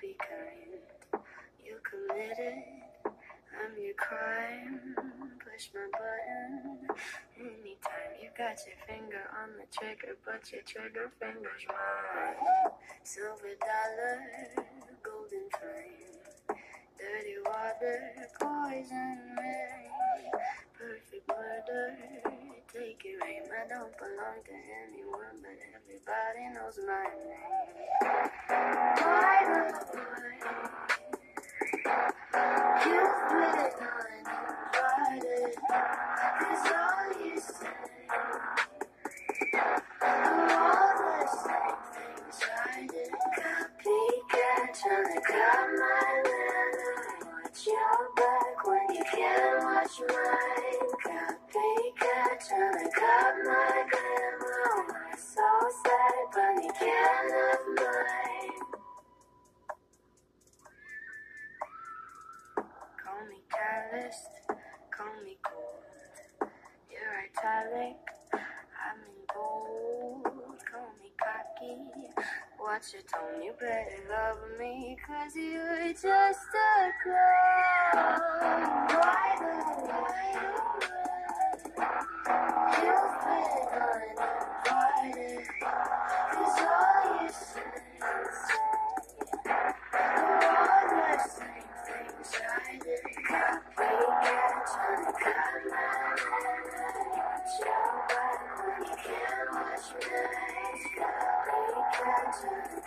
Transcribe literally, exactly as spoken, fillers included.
be kind. You committed, I'm your crime. Push my button anytime. You got your finger on the trigger, but your trigger finger's mine. Silver dollar, golden flame, dirty water, poison rain, perfect murder, take your aim. I don't belong to anyone, but everybody knows my name. Why the boy? You've been uninvited, 'cause all you say are all the same things I did. Copycat, trying to cut my leather. Watch your back when you can't watch mine. Copycat, trying to cut my glamour. My soul sad, but you can't have mine. Call me calloused, call me cold. You're italic, I'm in bold. Call me cocky, watch your tone. You better love me, 'cause you're just a clown. Why the light away? You've been uninvited, 'cause all you say are all the same things I did. Copycat, trying to cut my leather. Watch your back when you can't watch mine. Copycat, trying to